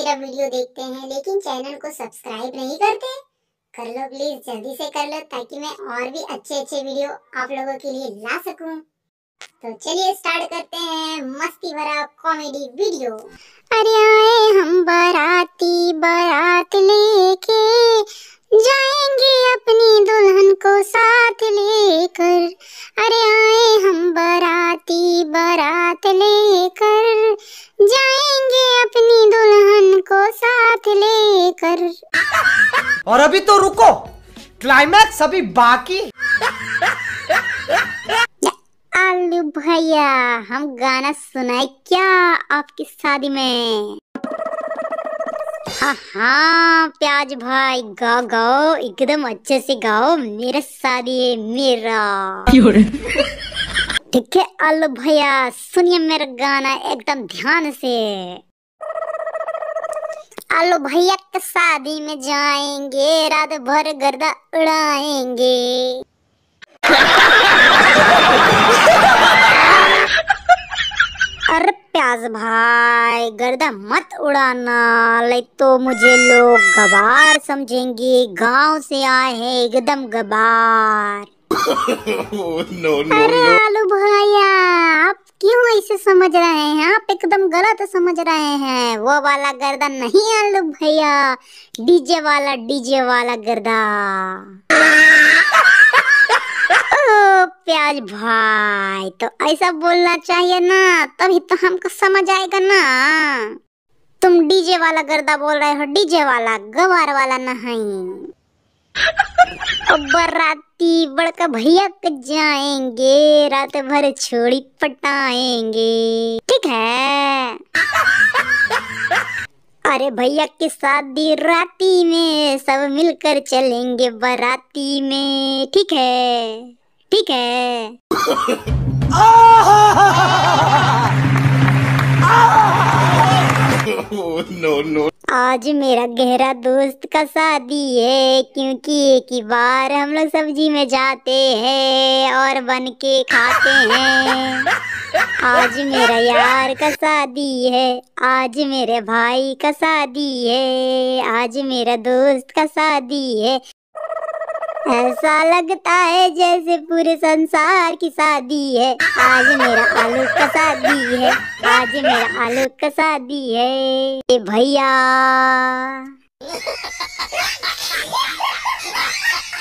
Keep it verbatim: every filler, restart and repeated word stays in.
मेरा वीडियो देखते हैं लेकिन चैनल को सब्सक्राइब नहीं करते, कर लो प्लीज, जल्दी से कर लो ताकि मैं और भी अच्छे अच्छे वीडियो आप लोगों के लिए ला सकूं। तो चलिए स्टार्ट करते हैं मस्ती भरा कॉमेडी वीडियो। अरे आए हम बाराती, बारात लेके जाएंगे अपनी दुल्हन को साथ लेकर। अरे आए हम बाराती, बारात लेकर जाएंगे अपनी दुल्हन को साथ लेकर। और अभी तो रुको, क्लाइमैक्स अभी बाकी। आलू भैया, हम गाना सुनाए क्या आपकी शादी में? हाँ हाँ प्याज भाई, गाओ गाओ, एकदम अच्छे से गाओ, मेरा शादी है मेरा। ठीक है आलू भैया, सुनिए मेरा गाना एकदम ध्यान से। आलू भैया के शादी में जाएंगे, रात भर गर्दा उड़ाएंगे। अरे प्याज भाई, गर्दा मत उड़ाना, ले तो मुझे लोग गवार समझेंगे। गांव से आए हैं एकदम गवार। नो नो अरे आलू भैया, आप क्यों ऐसे समझ रहे हैं? आप एकदम गलत समझ रहे हैं। वो वाला गर्दा नहीं आलू भैया, डीजे वाला, डीजे वाला गर्दा। ओ प्याज भाई, तो ऐसा बोलना चाहिए ना, तभी तो हमको समझ आएगा ना। तुम डीजे वाला गर्दा बोल रहे हो, डीजे वाला, गवार वाला नहीं। बाराती बड़का भैया के जाएंगे, रात भर छोड़ी पटाएंगे। ठीक है। अरे भैया की शादी राती में, सब मिलकर चलेंगे बाराती में। ठीक है, ठीक है। No no. आज मेरा गहरा दोस्त का शादी है, क्योंकि एक ही बार हम लोग सब्जी में जाते हैं और बन के खाते हैं। आज मेरा यार का शादी है, आज मेरे भाई का शादी है, आज मेरा दोस्त का शादी है। ऐसा लगता है जैसे पूरे संसार की शादी है। आज मेरा आलू का शादी है, आज मेरा आलू का शादी है। ए भैया